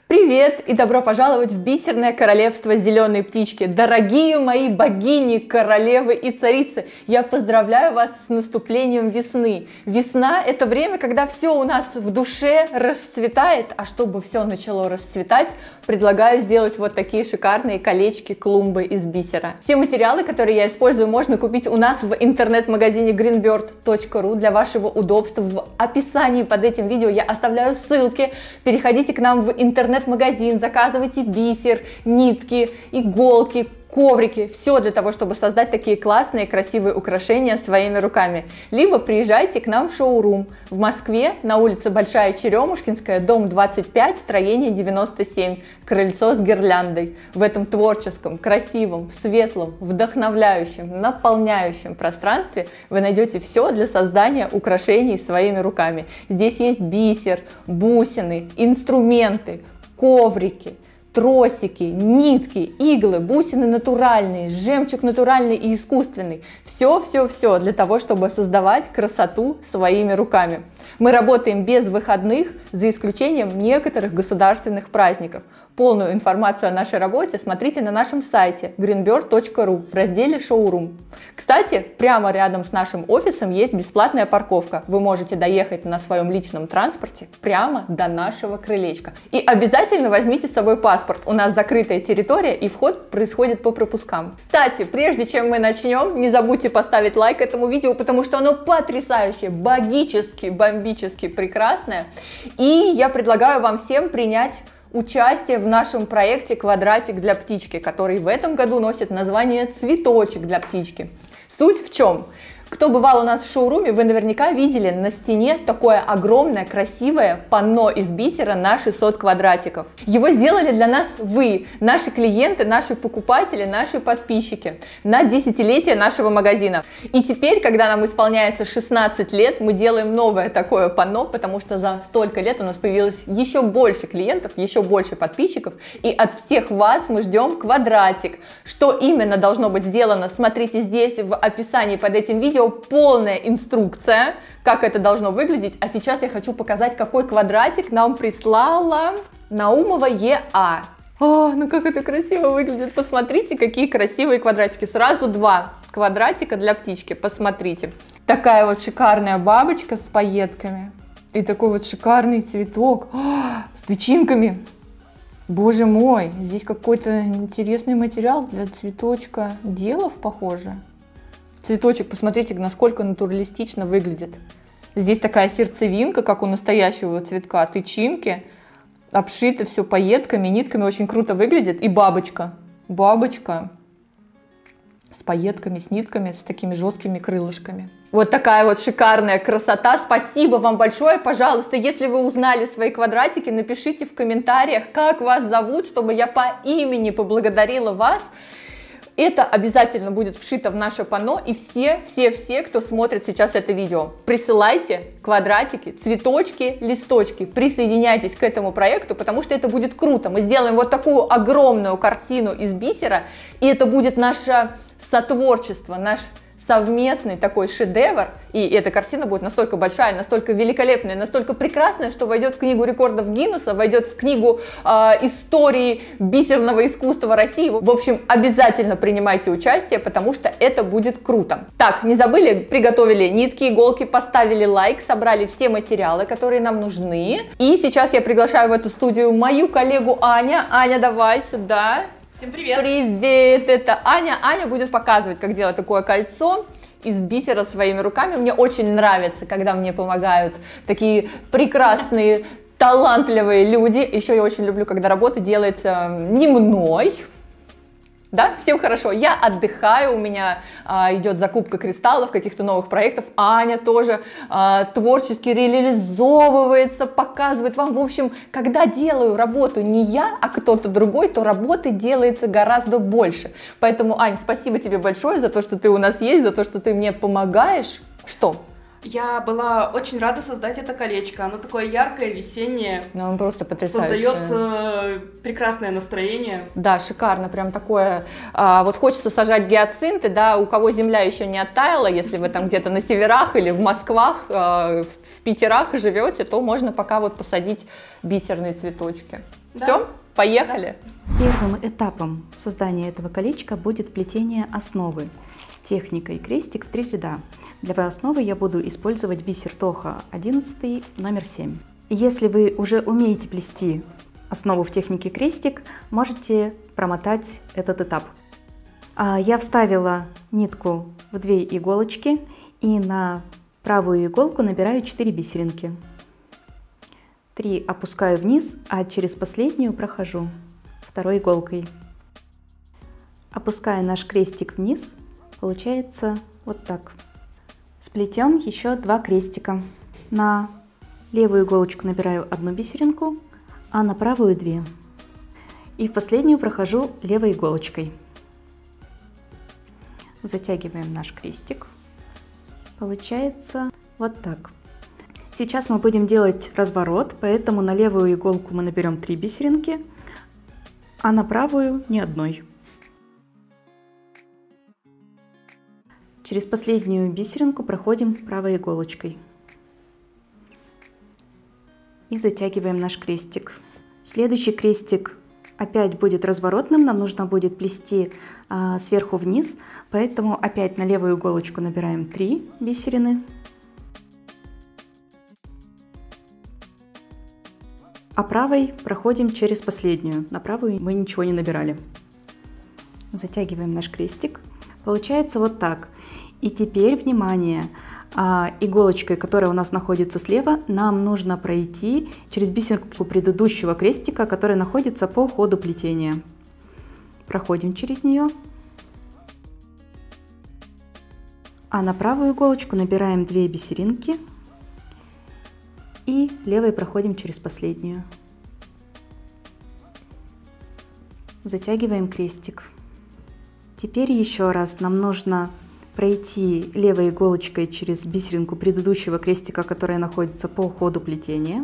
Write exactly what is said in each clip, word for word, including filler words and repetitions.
Привет и добро пожаловать в бисерное королевство зеленой птички. Дорогие мои богини, королевы и царицы, я поздравляю вас с наступлением весны. Весна – это время, когда все у нас в душе расцветает, а чтобы все начало расцветать, предлагаю сделать вот такие шикарные колечки, клумбы из бисера. Все материалы, которые я использую, можно купить у нас в интернет-магазине гринберд точка ру. Для вашего удобства в описании под этим видео я оставляю ссылки. Переходите к нам в интернет магазин, заказывайте бисер, нитки, иголки, коврики, все для того, чтобы создать такие классные, красивые украшения своими руками. Либо приезжайте к нам в шоурум в Москве на улице Большая Черемушкинская, дом двадцать пять, строение девяносто семь, крыльцо с гирляндой. В этом творческом, красивом, светлом, вдохновляющем, наполняющем пространстве вы найдете все для создания украшений своими руками. Здесь есть бисер, бусины, инструменты, коврики, тросики, нитки, иглы, бусины натуральные, жемчуг натуральный и искусственный. Все-все-все для того, чтобы создавать красоту своими руками. Мы работаем без выходных, за исключением некоторых государственных праздников. Полную информацию о нашей работе смотрите на нашем сайте гринберд точка ру в разделе «Шоурум». Кстати, прямо рядом с нашим офисом есть бесплатная парковка. Вы можете доехать на своем личном транспорте прямо до нашего крылечка. И обязательно возьмите с собой паспорт. У нас закрытая территория и вход происходит по пропускам. Кстати, прежде чем мы начнем, не забудьте поставить лайк этому видео, потому что оно потрясающее, богически, бомбически прекрасное. И я предлагаю вам всем принять участие в нашем проекте «Квадратик для птички», который в этом году носит название «Цветочек для птички». Суть в чем? Кто бывал у нас в шоуруме, вы наверняка видели на стене такое огромное, красивое панно из бисера на шестьсот квадратиков. Его сделали для нас вы, наши клиенты, наши покупатели, наши подписчики на десятилетие нашего магазина. И теперь, когда нам исполняется шестнадцать лет, мы делаем новое такое панно, потому что за столько лет у нас появилось еще больше клиентов, еще больше подписчиков, и от всех вас мы ждем квадратик. Что именно должно быть сделано, смотрите здесь в описании под этим видео. Полная инструкция, как это должно выглядеть. А сейчас я хочу показать, какой квадратик нам прислала Наумова Е А. О, ну как это красиво выглядит. Посмотрите, какие красивые квадратики. Сразу два квадратика для птички. Посмотрите. Такая вот шикарная бабочка с пайетками. И такой вот шикарный цветок. О, с тычинками. Боже мой, здесь какой-то интересный материал для цветочка делов, похоже. Цветочек, посмотрите, насколько натуралистично выглядит. Здесь такая сердцевинка, как у настоящего цветка, тычинки. Обшито все пайетками, нитками, очень круто выглядит. И бабочка. Бабочка с пайетками, с нитками, с такими жесткими крылышками. Вот такая вот шикарная красота. Спасибо вам большое. Пожалуйста, если вы узнали свои квадратики, напишите в комментариях, как вас зовут, чтобы я по имени поблагодарила вас. Это обязательно будет вшито в наше панно, и все, все, все, кто смотрит сейчас это видео, присылайте квадратики, цветочки, листочки, присоединяйтесь к этому проекту, потому что это будет круто. Мы сделаем вот такую огромную картину из бисера, и это будет наше сотворчество, наш совместный такой шедевр, и эта картина будет настолько большая, настолько великолепная, настолько прекрасная, что войдет в книгу рекордов Гиннесса, войдет в книгу э, истории бисерного искусства России. В общем, обязательно принимайте участие, потому что это будет круто. Так, не забыли, приготовили нитки, иголки, поставили лайк, собрали все материалы, которые нам нужны. И сейчас я приглашаю в эту студию мою коллегу Аня. Аня, давай сюда. Всем привет! Привет! Это Аня. Аня будет показывать, как делать такое кольцо из бисера своими руками. Мне очень нравится, когда мне помогают такие прекрасные, талантливые люди. Еще я очень люблю, когда работа делается не мной. Да, всем хорошо, я отдыхаю, у меня а, идет закупка кристаллов, каких-то новых проектов, Аня тоже а, творчески реализовывается, показывает вам, в общем, когда делаю работу не я, а кто-то другой, то работы делается гораздо больше. Поэтому, Ань, спасибо тебе большое за то, что ты у нас есть, за то, что ты мне помогаешь. Что? Я была очень рада создать это колечко. Оно такое яркое, весеннее. Ну, он просто потрясающий. Создает э, прекрасное настроение. Да, шикарно, прям такое. А, вот хочется сажать гиацинты, да, у кого земля еще не оттаяла, если вы там где-то на северах или в Москвах, а, в, в Питерах живете, то можно пока вот посадить бисерные цветочки. Да. Все, поехали. Первым этапом создания этого колечка будет плетение основы техникой крестик в три ряда. Для основы я буду использовать бисер Тоха одиннадцать номер семь. Если вы уже умеете плести основу в технике крестик, можете промотать этот этап. Я вставила нитку в две иголочки и на правую иголку набираю четыре бисеринки. три опускаю вниз, а через последнюю прохожу второй иголкой. Опускаю наш крестик вниз, получается вот так. Сплетем еще два крестика. На левую иголочку набираю одну бисеринку, а на правую две. И в последнюю прохожу левой иголочкой. Затягиваем наш крестик. Получается вот так. Сейчас мы будем делать разворот, поэтому на левую иголку мы наберем три бисеринки, а на правую ни одной. Через последнюю бисеринку проходим правой иголочкой. И затягиваем наш крестик. Следующий крестик опять будет разворотным, нам нужно будет плести а, сверху вниз, поэтому опять на левую иголочку набираем три бисерины. А правой проходим через последнюю. На правую мы ничего не набирали. Затягиваем наш крестик. Получается вот так. И теперь, внимание, иголочкой, которая у нас находится слева, нам нужно пройти через бисеринку предыдущего крестика, которая находится по ходу плетения. Проходим через нее. А на правую иголочку набираем две бисеринки. И левой проходим через последнюю. Затягиваем крестик. Теперь еще раз нам нужно пройти левой иголочкой через бисеринку предыдущего крестика, которая находится по ходу плетения.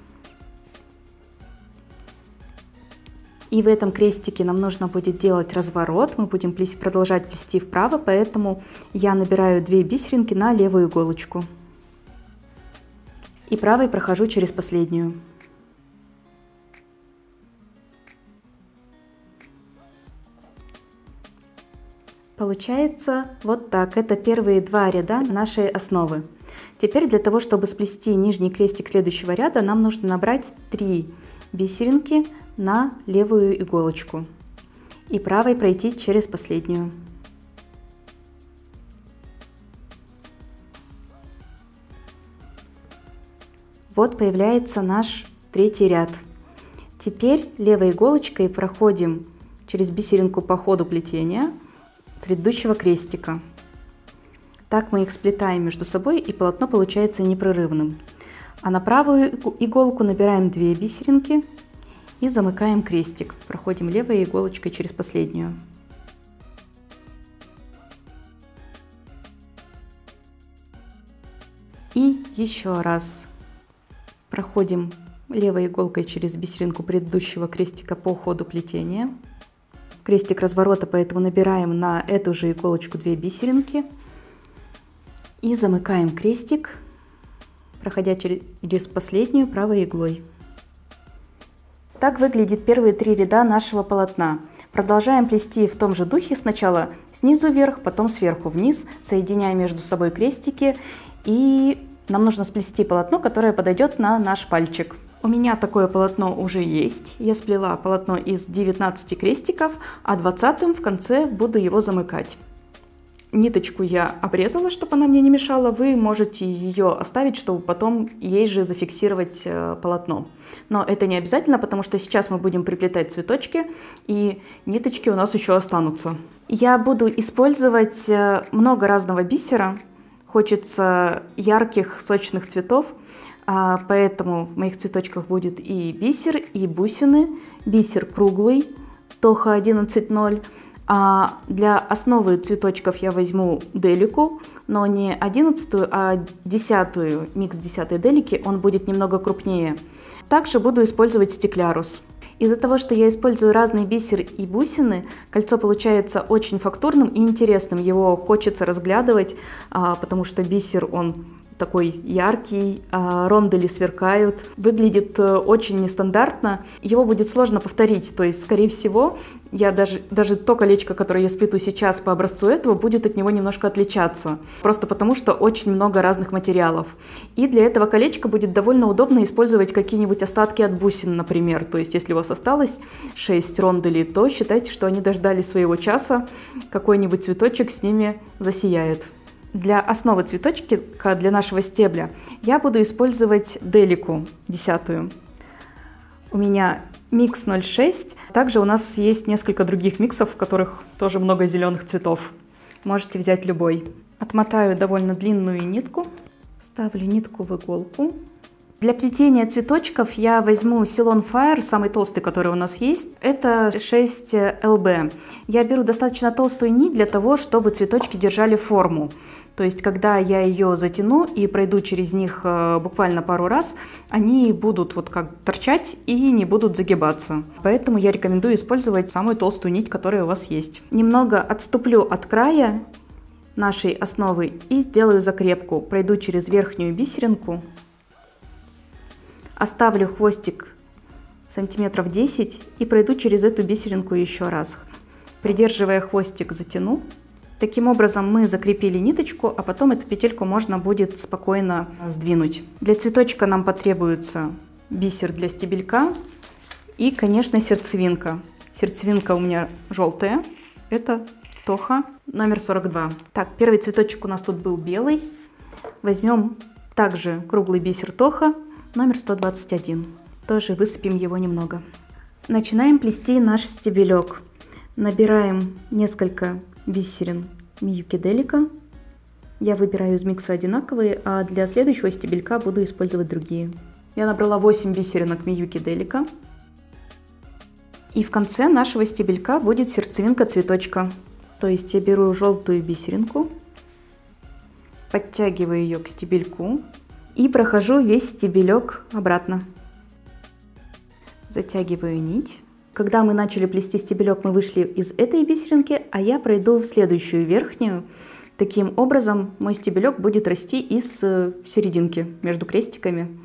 И в этом крестике нам нужно будет делать разворот. Мы будем плести, продолжать плести вправо, поэтому я набираю две бисеринки на левую иголочку. И правой прохожу через последнюю. Получается вот так. Это первые два ряда нашей основы. Теперь для того, чтобы сплести нижний крестик следующего ряда, нам нужно набрать три бисеринки на левую иголочку. И правой пройти через последнюю. Вот появляется наш третий ряд. Теперь левой иголочкой проходим через бисеринку по ходу плетения предыдущего крестика. Так мы их сплетаем между собой, и полотно получается непрерывным. А на правую иголку набираем две бисеринки и замыкаем крестик. Проходим левой иголочкой через последнюю. И еще раз. Проходим левой иголкой через бисеринку предыдущего крестика по ходу плетения. Крестик разворота, поэтому набираем на эту же иголочку две бисеринки. И замыкаем крестик, проходя через последнюю правой иглой. Так выглядит первые три ряда нашего полотна. Продолжаем плести в том же духе, сначала снизу вверх, потом сверху вниз, соединяя между собой крестики. И нам нужно сплести полотно, которое подойдет на наш пальчик. У меня такое полотно уже есть. Я сплела полотно из девятнадцати крестиков, а двадцатым в конце буду его замыкать. Ниточку я обрезала, чтобы она мне не мешала. Вы можете ее оставить, чтобы потом ей же зафиксировать полотно. Но это не обязательно, потому что сейчас мы будем приплетать цветочки, и ниточки у нас еще останутся. Я буду использовать много разного бисера. Хочется ярких, сочных цветов, поэтому в моих цветочках будет и бисер, и бусины. Бисер круглый, Тоха одиннадцать ноль. А для основы цветочков я возьму делику, но не одиннадцатую, а десятую, микс десятой делики, он будет немного крупнее. Также буду использовать стеклярус. Из-за того, что я использую разный бисер и бусины, кольцо получается очень фактурным и интересным. Его хочется разглядывать, потому что бисер, он такой яркий, рондели сверкают, выглядит очень нестандартно, его будет сложно повторить, то есть, скорее всего, я даже, даже то колечко, которое я сплету сейчас по образцу этого, будет от него немножко отличаться, просто потому что очень много разных материалов. И для этого колечка будет довольно удобно использовать какие-нибудь остатки от бусин, например, то есть, если у вас осталось шесть ронделей, то считайте, что они дождались своего часа, какой-нибудь цветочек с ними засияет. Для основы цветочка, для нашего стебля, я буду использовать делику десятую. У меня микс ноль шесть. Также у нас есть несколько других миксов, в которых тоже много зеленых цветов. Можете взять любой. Отмотаю довольно длинную нитку, ставлю нитку в иголку. Для плетения цветочков я возьму Ceylon Fire, самый толстый, который у нас есть. Это шесть эл би. Я беру достаточно толстую нить для того, чтобы цветочки держали форму. То есть, когда я ее затяну и пройду через них буквально пару раз, они будут вот как торчать и не будут загибаться. Поэтому я рекомендую использовать самую толстую нить, которая у вас есть. Немного отступлю от края нашей основы и сделаю закрепку. Пройду через верхнюю бисеринку. Оставлю хвостик сантиметров десять и пройду через эту бисеринку еще раз. Придерживая хвостик, затяну. Таким образом мы закрепили ниточку, а потом эту петельку можно будет спокойно сдвинуть. Для цветочка нам потребуется бисер для стебелька и, конечно, сердцевинка. Сердцевинка у меня желтая, это Тоха номер сорок два. Так, первый цветочек у нас тут был белый. Возьмем также круглый бисер Тоха номер сто двадцать один. Тоже высыпем его немного. Начинаем плести наш стебелек. Набираем несколько бисерин Miyuki Delica. Я выбираю из микса одинаковые, а для следующего стебелька буду использовать другие. Я набрала восемь бисеринок Miyuki Delica. И в конце нашего стебелька будет сердцевинка цветочка. То есть я беру желтую бисеринку, подтягиваю ее к стебельку и прохожу весь стебелек обратно. Затягиваю нить. Когда мы начали плести стебелек, мы вышли из этой бисеринки, а я пройду в следующую верхнюю. Таким образом мой стебелек будет расти из серединки между крестиками.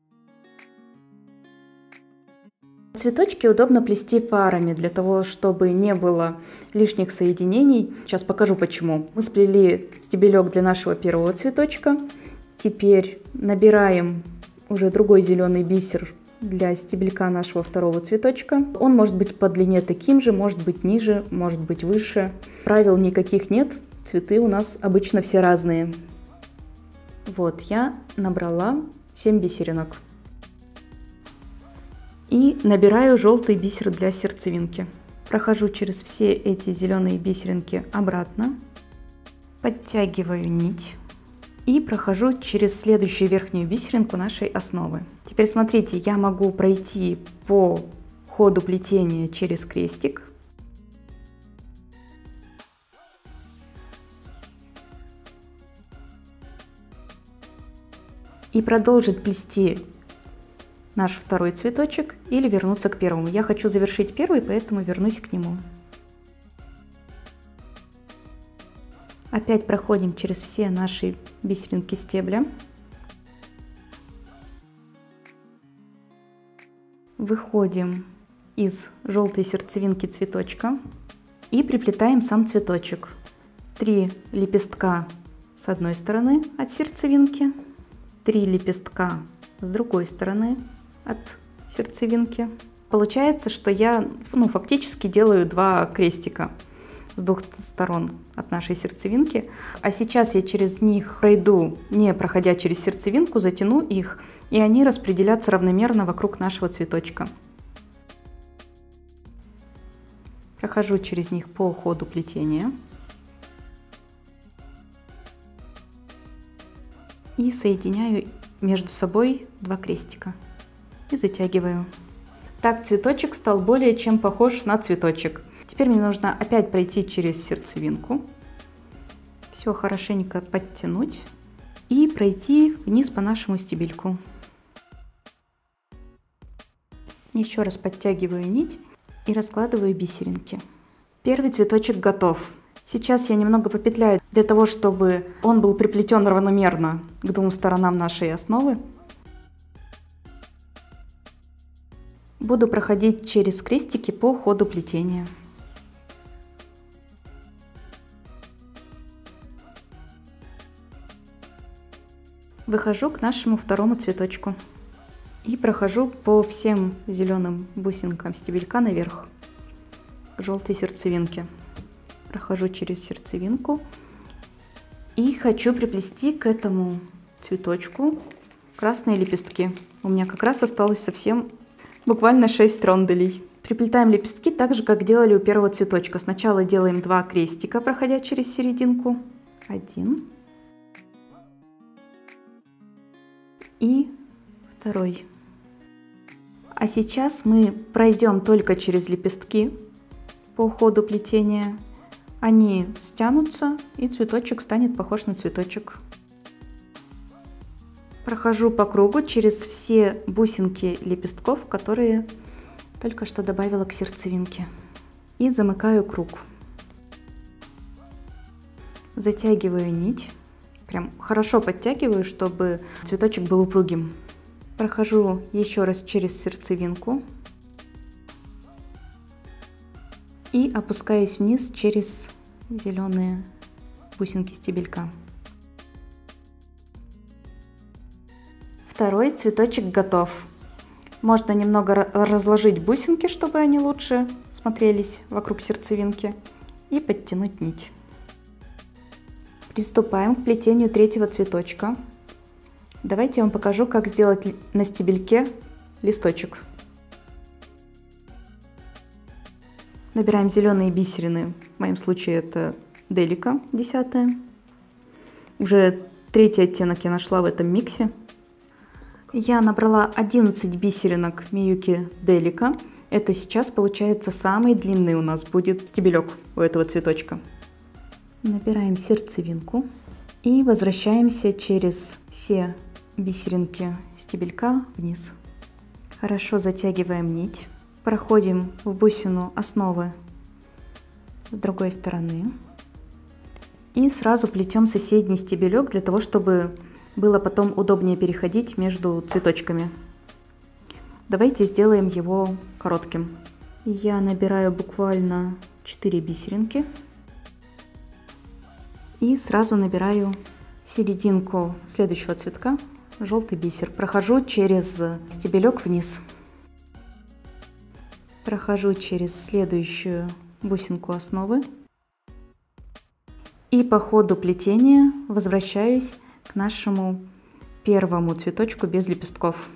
Цветочки удобно плести парами, для того, чтобы не было лишних соединений. Сейчас покажу почему. Мы сплели стебелек для нашего первого цветочка. Теперь набираем уже другой зеленый бисер для стебелька нашего второго цветочка. Он может быть по длине таким же, может быть ниже, может быть выше. Правил никаких нет, цветы у нас обычно все разные. Вот, я набрала семь бисеринок. И набираю желтый бисер для сердцевинки. Прохожу через все эти зеленые бисеринки обратно. Подтягиваю нить. И прохожу через следующую верхнюю бисеринку нашей основы. Теперь смотрите, я могу пройти по ходу плетения через крестик. И продолжить плести наш второй цветочек или вернуться к первому. Я хочу завершить первый, поэтому вернусь к нему. Опять проходим через все наши бисеринки стебля. Выходим из желтой сердцевинки цветочка и приплетаем сам цветочек. Три лепестка с одной стороны от сердцевинки, три лепестка с другой стороны от сердцевинки. Получается, что я ну, фактически делаю два крестика с двух сторон от нашей сердцевинки. А сейчас я через них пройду, не проходя через сердцевинку, затяну их, и они распределятся равномерно вокруг нашего цветочка. Прохожу через них по ходу плетения. И соединяю между собой два крестика. И затягиваю. Так цветочек стал более чем похож на цветочек. Теперь мне нужно опять пройти через сердцевинку. Все хорошенько подтянуть. И пройти вниз по нашему стебельку. Еще раз подтягиваю нить и раскладываю бисеринки. Первый цветочек готов. Сейчас я немного попетляю для того, чтобы он был приплетен равномерно к двум сторонам нашей основы. Буду проходить через крестики по ходу плетения. Выхожу к нашему второму цветочку и прохожу по всем зеленым бусинкам стебелька наверх, к желтой сердцевинке. Прохожу через сердцевинку и хочу приплести к этому цветочку красные лепестки. У меня как раз осталось совсем буквально шесть ронделей. Приплетаем лепестки так же, как делали у первого цветочка. Сначала делаем два крестика, проходя через серединку. Один. И второй. А сейчас мы пройдем только через лепестки по ходу плетения. Они стянутся, и цветочек станет похож на цветочек. Прохожу по кругу через все бусинки лепестков, которые только что добавила к сердцевинке. И замыкаю круг. Затягиваю нить. Прям хорошо подтягиваю, чтобы цветочек был упругим. Прохожу еще раз через сердцевинку. И опускаюсь вниз через зеленые бусинки стебелька. Второй цветочек готов. Можно немного разложить бусинки, чтобы они лучше смотрелись вокруг сердцевинки, и подтянуть нить. Приступаем к плетению третьего цветочка. Давайте я вам покажу, как сделать на стебельке листочек. Набираем зеленые бисерины, в моем случае это Делика десятая. Уже третий оттенок я нашла в этом миксе. Я набрала одиннадцать бисеринок Миюки Делика. Это сейчас получается самый длинный у нас будет стебелек у этого цветочка. Набираем сердцевинку и возвращаемся через все бисеринки стебелька вниз. Хорошо затягиваем нить. Проходим в бусину основы с другой стороны. И сразу плетем соседний стебелек для того, чтобы было потом удобнее переходить между цветочками. Давайте сделаем его коротким. Я набираю буквально четыре бисеринки. И сразу набираю серединку следующего цветка, желтый бисер. Прохожу через стебелек вниз. Прохожу через следующую бусинку основы. И по ходу плетения возвращаюсь к нашему первому цветочку без лепестков.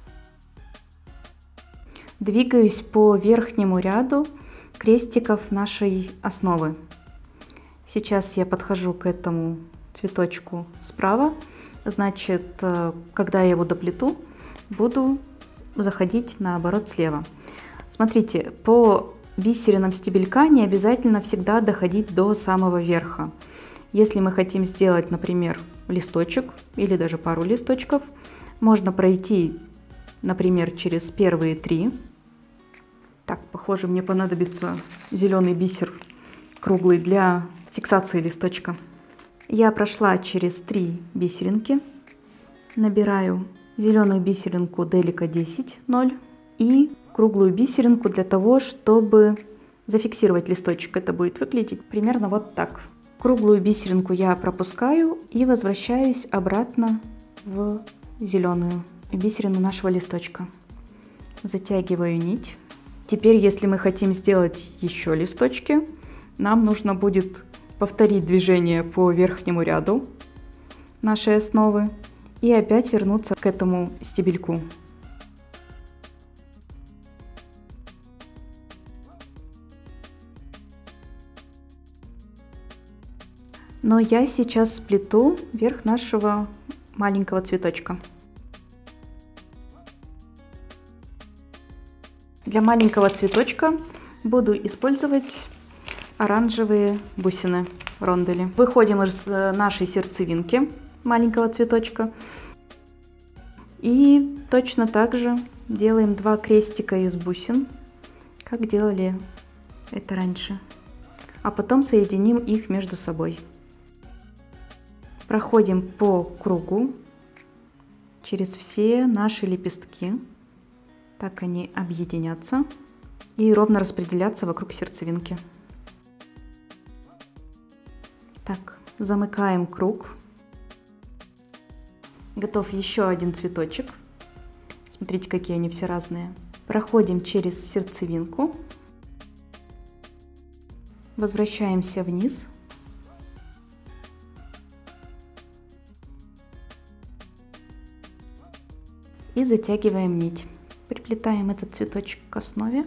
Двигаюсь по верхнему ряду крестиков нашей основы. Сейчас я подхожу к этому цветочку справа. Значит, когда я его доплету, буду заходить наоборот слева. Смотрите, по бисеринам стебелька не обязательно всегда доходить до самого верха. Если мы хотим сделать, например, листочек или даже пару листочков, можно пройти, например, через первые три. Так, похоже, мне понадобится зеленый бисер круглый для фиксации листочка. Я прошла через три бисеринки, набираю зеленую бисеринку Делика десять ноль и круглую бисеринку для того, чтобы зафиксировать листочек. Это будет выглядеть примерно вот так. Круглую бисеринку я пропускаю и возвращаюсь обратно в зеленую бисерину нашего листочка. Затягиваю нить. Теперь, если мы хотим сделать еще листочки, нам нужно будет повторить движение по верхнему ряду нашей основы и опять вернуться к этому стебельку. Но я сейчас сплету верх нашего маленького цветочка. Для маленького цветочка буду использовать оранжевые бусины, рондели. Выходим из нашей сердцевинки маленького цветочка и точно так же делаем два крестика из бусин, как делали это раньше. а потом соединим их между собой. Проходим по кругу через все наши лепестки. Так они объединятся и ровно распределятся вокруг сердцевинки. Так, замыкаем круг. Готов еще один цветочек. Смотрите, какие они все разные. Проходим через сердцевинку. Возвращаемся вниз. И затягиваем нить. Приплетаем этот цветочек к основе.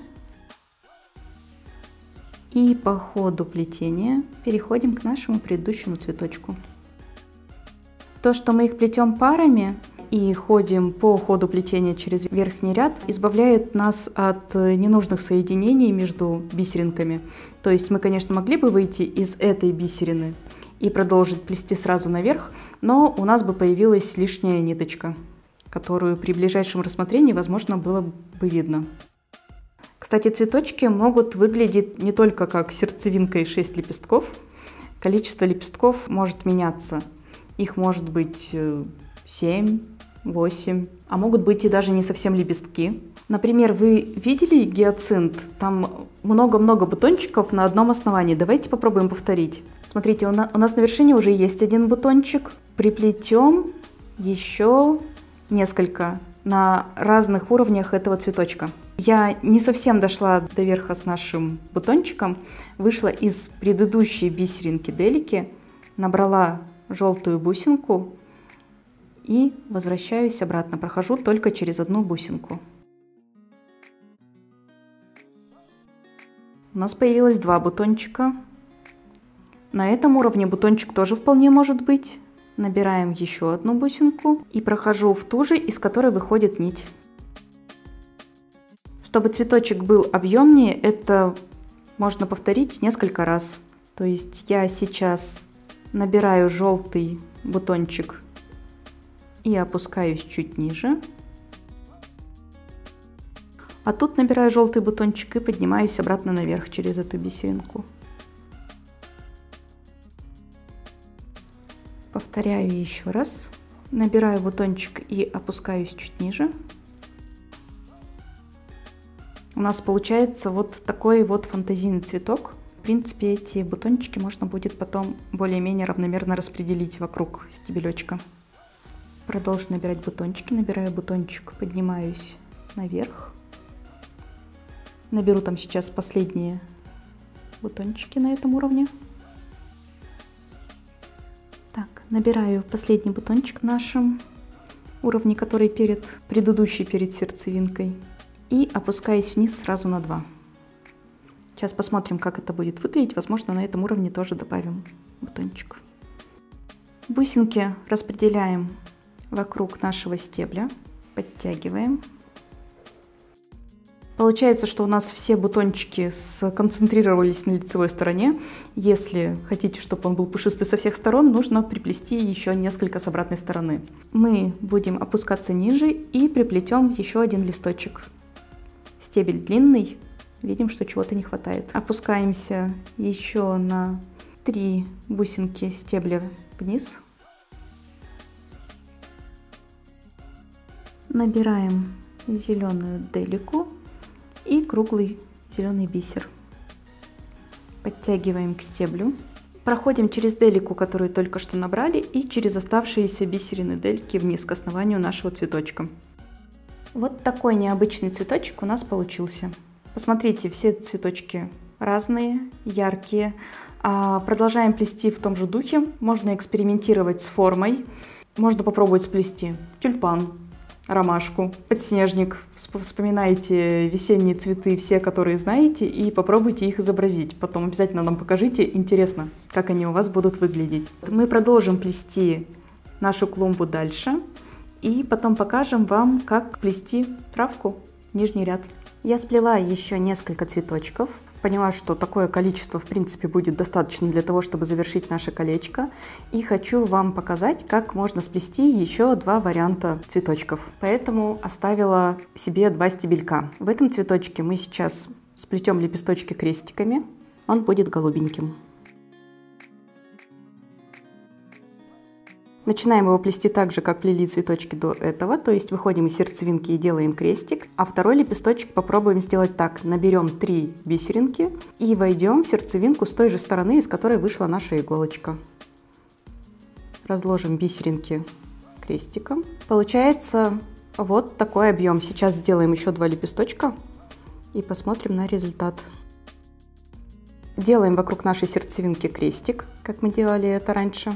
И по ходу плетения переходим к нашему предыдущему цветочку. То, что мы их плетем парами и ходим по ходу плетения через верхний ряд, избавляет нас от ненужных соединений между бисеринками. То есть мы, конечно, могли бы выйти из этой бисерины и продолжить плести сразу наверх, но у нас бы появилась лишняя ниточка, которую при ближайшем рассмотрении, возможно, было бы видно. Кстати, цветочки могут выглядеть не только как сердцевинка и шесть лепестков. Количество лепестков может меняться. Их может быть семь, восемь, а могут быть и даже не совсем лепестки. Например, вы видели гиацинт? Там много-много бутончиков на одном основании. Давайте попробуем повторить. Смотрите, у нас на вершине уже есть один бутончик. Приплетем еще несколько на разных уровнях этого цветочка. Я не совсем дошла до верха с нашим бутончиком, вышла из предыдущей бисеринки делики, набрала желтую бусинку и возвращаюсь обратно. Прохожу только через одну бусинку. У нас появилось два бутончика. На этом уровне бутончик тоже вполне может быть. Набираем еще одну бусинку и прохожу в ту же, из которой выходит нить. Чтобы цветочек был объемнее, это можно повторить несколько раз. То есть я сейчас набираю желтый бутончик и опускаюсь чуть ниже. А тут набираю желтый бутончик и поднимаюсь обратно наверх через эту бисеринку. Повторяю еще раз. Набираю бутончик и опускаюсь чуть ниже. У нас получается вот такой вот фантазийный цветок. В принципе, эти бутончики можно будет потом более-менее равномерно распределить вокруг стебелечка. Продолжу набирать бутончики. Набираю бутончик, поднимаюсь наверх. Наберу там сейчас последние бутончики на этом уровне. Так, набираю последний бутончик на нашем уровне, который перед предыдущей, перед сердцевинкой. И опускаюсь вниз сразу на два. Сейчас посмотрим, как это будет выглядеть. Возможно, на этом уровне тоже добавим бутончик. Бусинки распределяем вокруг нашего стебля. Подтягиваем. Получается, что у нас все бутончики сконцентрировались на лицевой стороне. Если хотите, чтобы он был пушистый со всех сторон, нужно приплести еще несколько с обратной стороны. Мы будем опускаться ниже и приплетем еще один листочек. Стебель длинный, видим, что чего-то не хватает. Опускаемся еще на три бусинки стебля вниз. Набираем зеленую делику и круглый зеленый бисер. Подтягиваем к стеблю. Проходим через делику, которую только что набрали, и через оставшиеся бисерины дельки вниз к основанию нашего цветочка. Вот такой необычный цветочек у нас получился. Посмотрите, все цветочки разные, яркие. А продолжаем плести в том же духе. Можно экспериментировать с формой. Можно попробовать сплести тюльпан, ромашку, подснежник. Вспоминайте весенние цветы, все, которые знаете, и попробуйте их изобразить. Потом обязательно нам покажите. Интересно, как они у вас будут выглядеть. Мы продолжим плести нашу клумбу дальше. И потом покажем вам, как плести травку, нижний ряд. Я сплела еще несколько цветочков. Поняла, что такое количество, в принципе, будет достаточно для того, чтобы завершить наше колечко. И хочу вам показать, как можно сплести еще два варианта цветочков. Поэтому оставила себе два стебелька. В этом цветочке мы сейчас сплетем лепесточки крестиками. он будет голубеньким. Начинаем его плести так же, как плели цветочки до этого, то есть выходим из сердцевинки и делаем крестик, а второй лепесточек попробуем сделать так. Наберем три бисеринки и войдем в сердцевинку с той же стороны, из которой вышла наша иголочка. Разложим бисеринки крестиком. Получается вот такой объем. Сейчас сделаем еще два лепесточка и посмотрим на результат. Делаем вокруг нашей сердцевинки крестик, как мы делали это раньше.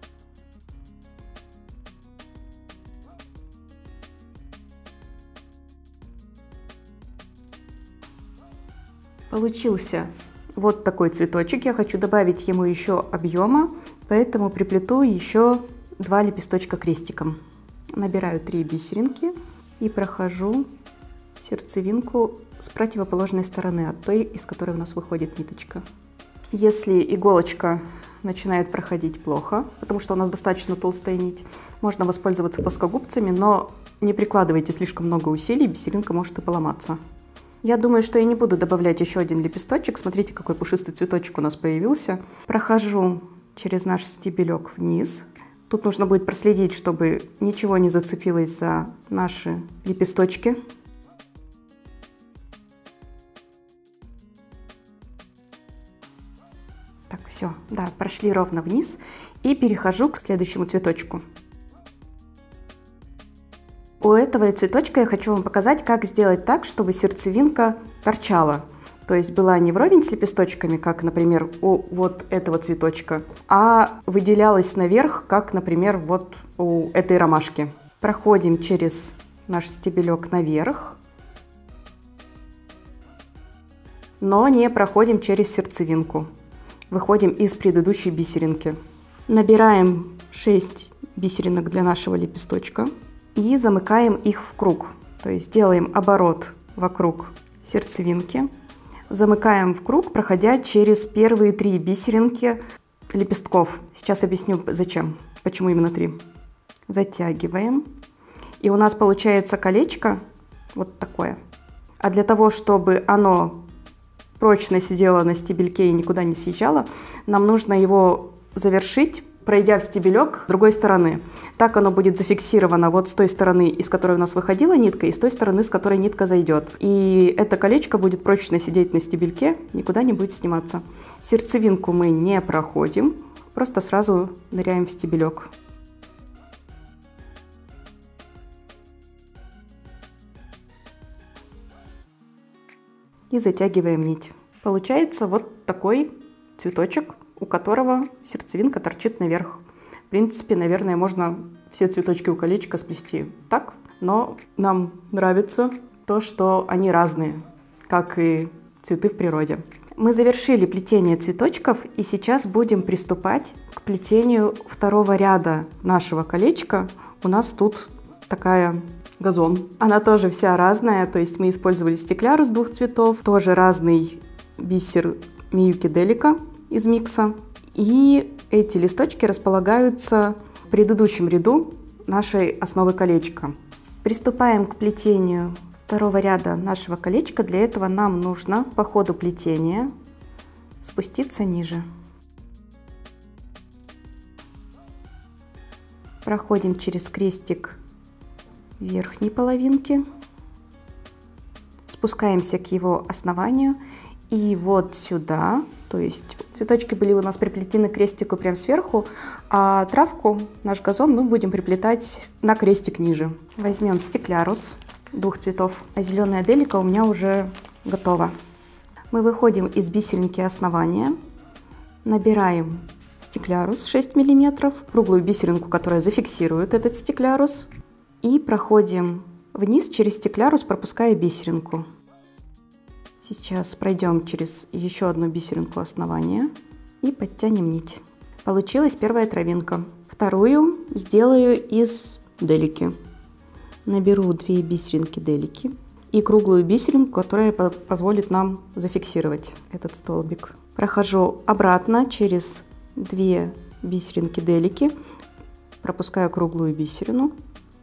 Получился вот такой цветочек. Я хочу добавить ему еще объема, поэтому приплету еще два лепесточка крестиком. Набираю три бисеринки и прохожу сердцевинку с противоположной стороны от той, из которой у нас выходит ниточка. Если иголочка начинает проходить плохо, потому что у нас достаточно толстая нить, можно воспользоваться плоскогубцами, но не прикладывайте слишком много усилий, бисеринка может и поломаться. Я думаю, что я не буду добавлять еще один лепесточек. Смотрите, какой пушистый цветочек у нас появился. Прохожу через наш стебелек вниз. Тут нужно будет проследить, чтобы ничего не зацепилось за наши лепесточки. Так, все, да, прошли ровно вниз. И перехожу к следующему цветочку. У этого цветочка я хочу вам показать, как сделать так, чтобы сердцевинка торчала. То есть была не вровень с лепесточками, как, например, у вот этого цветочка, а выделялась наверх, как, например, вот у этой ромашки. Проходим через наш стебелек наверх, но не проходим через сердцевинку. Выходим из предыдущей бисеринки. Набираем шесть бисеринок для нашего лепесточка. И замыкаем их в круг, то есть делаем оборот вокруг сердцевинки, замыкаем в круг, проходя через первые три бисеринки лепестков. Сейчас объясню зачем, почему именно три. Затягиваем, и у нас получается колечко вот такое. А для того, чтобы оно прочно сидело на стебельке и никуда не съезжало, нам нужно его завершить, пройдя в стебелек с другой стороны. Так оно будет зафиксировано вот с той стороны, из которой у нас выходила нитка, и с той стороны, с которой нитка зайдет. И это колечко будет прочно сидеть на стебельке, никуда не будет сниматься. Сердцевинку мы не проходим, просто сразу ныряем в стебелек. И затягиваем нить. Получается вот такой цветочек, у которого сердцевинка торчит наверх. В принципе, наверное, можно все цветочки у колечка сплести так, но нам нравится то, что они разные, как и цветы в природе. Мы завершили плетение цветочков, и сейчас будем приступать к плетению второго ряда нашего колечка. У нас тут такая газон. Она тоже вся разная, то есть мы использовали стеклярус двух цветов, тоже разный бисер Миюки Делика из микса. И эти листочки располагаются в предыдущем ряду нашей основы колечка. Приступаем к плетению второго ряда нашего колечка. Для этого нам нужно по ходу плетения спуститься ниже. Проходим через крестик верхней половинки, спускаемся к его основанию и вот сюда. То есть цветочки были у нас приплетены к крестику прямо сверху, а травку, наш газон, мы будем приплетать на крестик ниже. Возьмем стеклярус двух цветов, а зеленая делика у меня уже готова. Мы выходим из бисеринки основания, набираем стеклярус шесть миллиметров, круглую бисеринку, которая зафиксирует этот стеклярус, и проходим вниз через стеклярус, пропуская бисеринку. Сейчас пройдем через еще одну бисеринку основания и подтянем нить. Получилась первая травинка. Вторую сделаю из делики. Наберу две бисеринки делики и круглую бисеринку, которая позволит нам зафиксировать этот столбик. Прохожу обратно через две бисеринки делики, пропускаю круглую бисерину,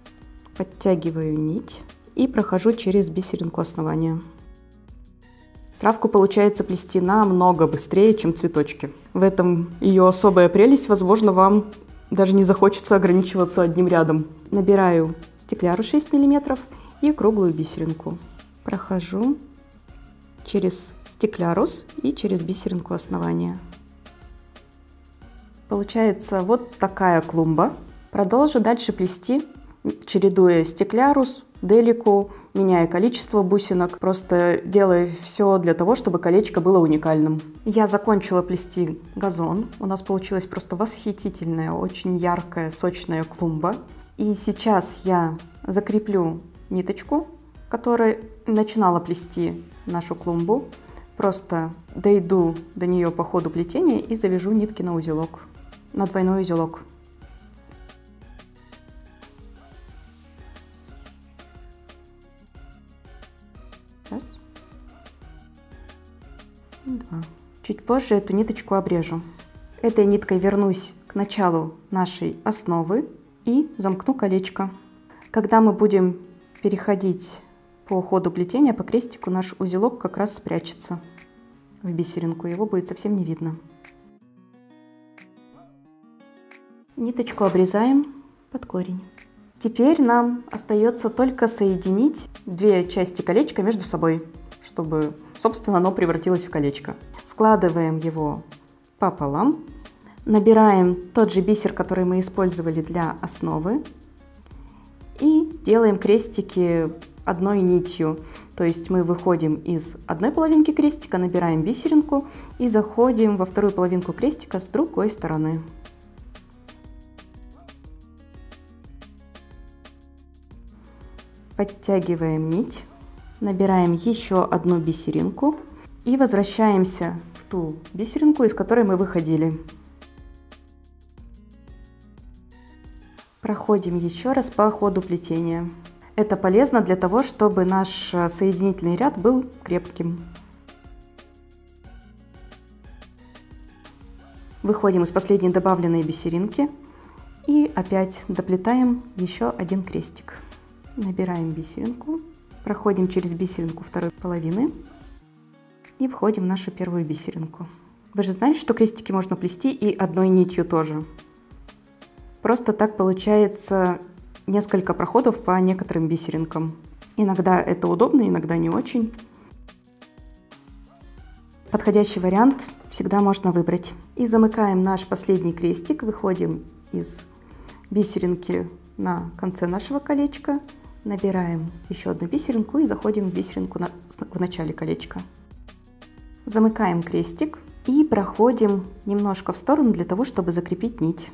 подтягиваю нить и прохожу через бисеринку основания. Травку получается плести намного быстрее, чем цветочки. В этом ее особая прелесть. Возможно, вам даже не захочется ограничиваться одним рядом. Набираю стекляру шесть миллиметров и круглую бисеринку. Прохожу через стеклярус и через бисеринку основания. Получается вот такая клумба. Продолжу дальше плести, чередуя стеклярус, делику, меняя количество бусинок, просто делая все для того, чтобы колечко было уникальным. Я закончила плести газон. У нас получилась просто восхитительная, очень яркая, сочная клумба. И сейчас я закреплю ниточку, которой начинала плести нашу клумбу. Просто дойду до нее по ходу плетения и завяжу нитки на узелок, на двойной узелок. Раз. Два. Чуть позже эту ниточку обрежу. Этой ниткой вернусь к началу нашей основы и замкну колечко. Когда мы будем переходить по ходу плетения, по крестику, наш узелок как раз спрячется в бисеринку, его будет совсем не видно. Ниточку обрезаем под корень. Теперь нам остается только соединить две части колечка между собой, чтобы, собственно, оно превратилось в колечко. Складываем его пополам, набираем тот же бисер, который мы использовали для основы, и делаем крестики одной нитью. То есть мы выходим из одной половинки крестика, набираем бисеринку и заходим во вторую половинку крестика с другой стороны. Подтягиваем нить, набираем еще одну бисеринку и возвращаемся в ту бисеринку, из которой мы выходили. Проходим еще раз по ходу плетения. Это полезно для того, чтобы наш соединительный ряд был крепким. Выходим из последней добавленной бисеринки и опять доплетаем еще один крестик. Набираем бисеринку, проходим через бисеринку второй половины и входим в нашу первую бисеринку. Вы же знаете, что крестики можно плести и одной нитью тоже. Просто так получается несколько проходов по некоторым бисеринкам. Иногда это удобно, иногда не очень. Подходящий вариант всегда можно выбрать. И замыкаем наш последний крестик, выходим из бисеринки на конце нашего колечка, набираем еще одну бисеринку и заходим в бисеринку на, в начале колечка. Замыкаем крестик и проходим немножко в сторону для того, чтобы закрепить нить.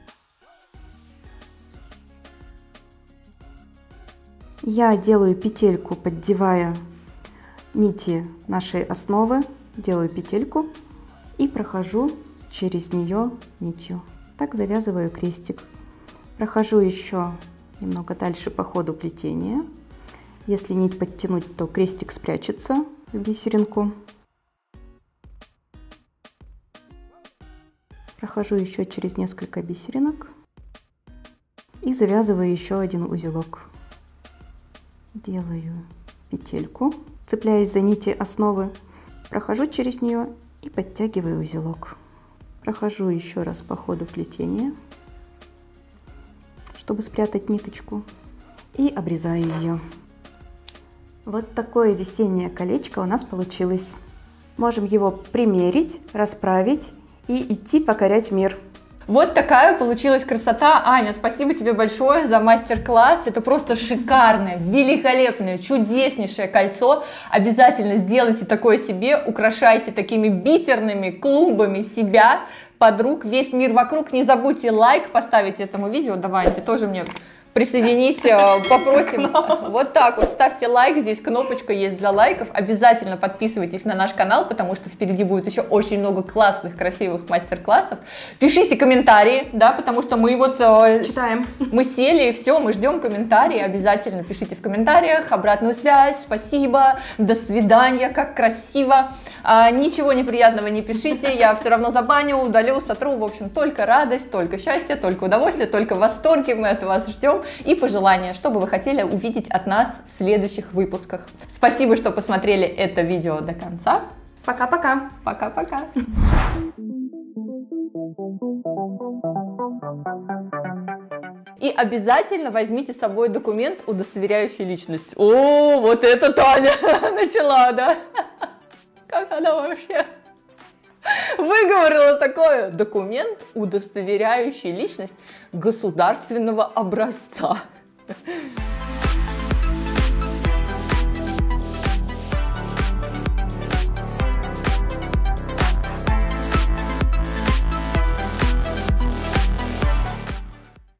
Я делаю петельку, поддевая нити нашей основы, делаю петельку и прохожу через нее нитью. Так завязываю крестик. Прохожу еще немного дальше по ходу плетения. Если нить подтянуть, то крестик спрячется в бисеринку. Прохожу еще через несколько бисеринок и завязываю еще один узелок. Делаю петельку, цепляясь за нити основы, прохожу через нее и подтягиваю узелок. Прохожу еще раз по ходу плетения, чтобы спрятать ниточку, и обрезаю ее. Вот такое весеннее колечко у нас получилось. Можем его примерить, расправить и идти покорять мир. Вот такая получилась красота. Аня, спасибо тебе большое за мастер-класс. Это просто шикарное, великолепное, чудеснейшее кольцо. Обязательно сделайте такое себе, украшайте такими бисерными клумбами себя, подруг, весь мир вокруг. Не забудьте лайк поставить этому видео. Давай, ты тоже мне присоединись, попросим. Вот так вот, ставьте лайк, здесь кнопочка есть для лайков. Обязательно подписывайтесь на наш канал, потому что впереди будет еще очень много классных, красивых мастер-классов. Пишите комментарии, да, потому что мы вот... Читаем. Мы сели и все, мы ждем комментарии. Обязательно пишите в комментариях обратную связь. Спасибо, до свидания, как красиво. А, ничего неприятного не пишите, я все равно забаню, удалю, сотру. В общем, только радость, только счастье, только удовольствие, только восторги мы от вас ждем. И пожелания, что бы вы хотели увидеть от нас в следующих выпусках. Спасибо, что посмотрели это видео до конца. Пока-пока. Пока-пока. И обязательно возьмите с собой документ, удостоверяющий личность. О, вот это Таня начала, да? Как она вообще выговорила такое? Документ, удостоверяющий личность государственного образца.